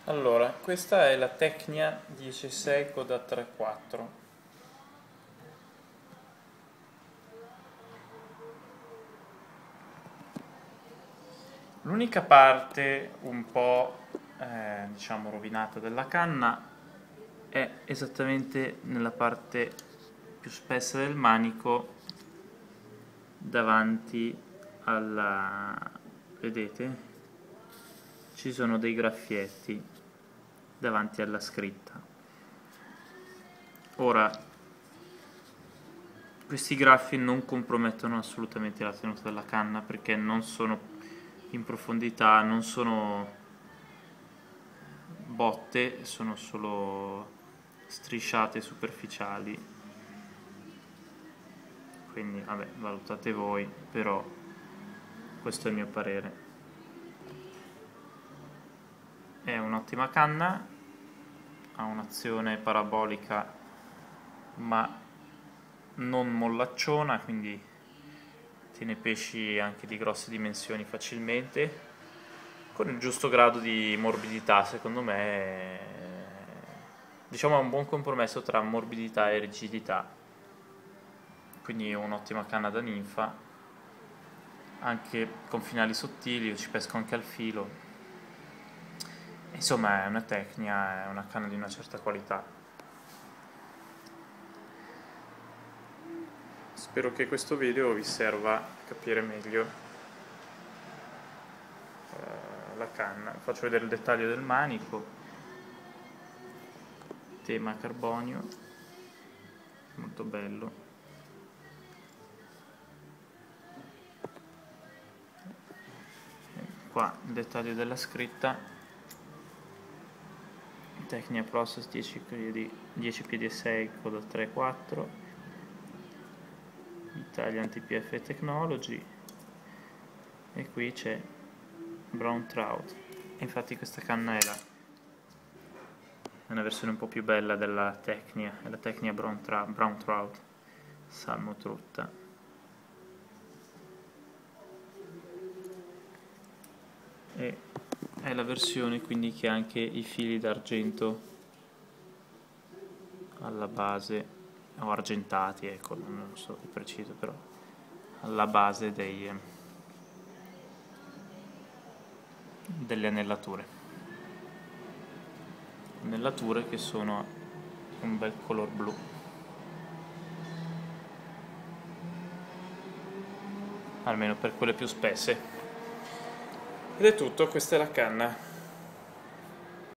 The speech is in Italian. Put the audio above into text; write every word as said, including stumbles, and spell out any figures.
Allora, questa è la Tecnia dieci sei coda tre quattro. L'unica parte un po' eh, diciamo rovinata della canna è esattamente nella parte più spessa del manico davanti alla... vedete? Ci sono dei graffietti davanti alla scritta. Ora, questi graffi non compromettono assolutamente la tenuta della canna perché non sono in profondità, non sono botte, sono solo strisciate superficiali. Quindi, vabbè, valutate voi, però questo è il mio parere. È un'ottima canna, ha un'azione parabolica ma non mollacciona, quindi tiene pesci anche di grosse dimensioni facilmente, con il giusto grado di morbidità. Secondo me, diciamo, è un buon compromesso tra morbidità e rigidità, quindi un'ottima canna da ninfa, anche con finali sottili. Io ci pesco anche al filo. Insomma, è una Tecnia, è una canna di una certa qualità. Spero che questo video vi serva a capire meglio eh, la canna. Faccio vedere il dettaglio del manico, tema carbonio, molto bello. Qua il dettaglio della scritta, Tecnia Process dieci piedi e sei coda tre quattro, Italian T P F Technology, e qui c'è Brown Trout. Infatti questa canna è, la, è una versione un po' più bella della Tecnia, è la Tecnia Brown Trout, Brown Trout salmo trutta. E è la versione quindi che ha anche i fili d'argento alla base, o argentati, ecco, non lo so di preciso, però alla base dei, delle annellature. Annellature che sono un bel color blu. Almeno per quelle più spesse. Ed è tutto, questa è la canna.